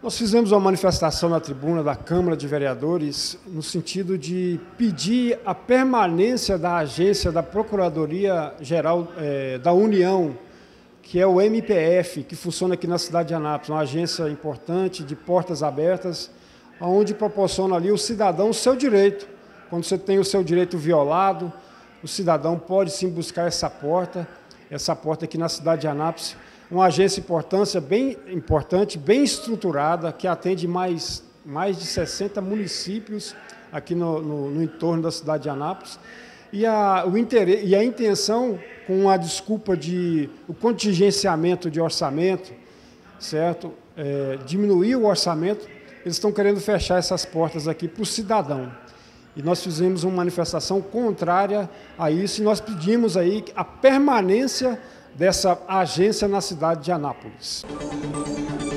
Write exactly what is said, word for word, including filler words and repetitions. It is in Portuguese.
Nós fizemos uma manifestação na tribuna da Câmara de Vereadores no sentido de pedir a permanência da agência da Procuradoria-Geral eh, da União, que é o M P F, que funciona aqui na cidade de Anápolis, uma agência importante, de portas abertas, onde proporciona ali o cidadão o seu direito. Quando você tem o seu direito violado, o cidadão pode sim buscar essa porta, essa porta aqui na cidade de Anápolis, uma agência importância bem importante, bem estruturada, que atende mais, mais de sessenta municípios aqui no, no, no entorno da cidade de Anápolis. E a, o interesse, e a intenção, com a desculpa de o contingenciamento de orçamento, certo? É, diminuir o orçamento, eles estão querendo fechar essas portas aqui para o cidadão. E nós fizemos uma manifestação contrária a isso e nós pedimos aí a permanência dessa agência na cidade de Anápolis.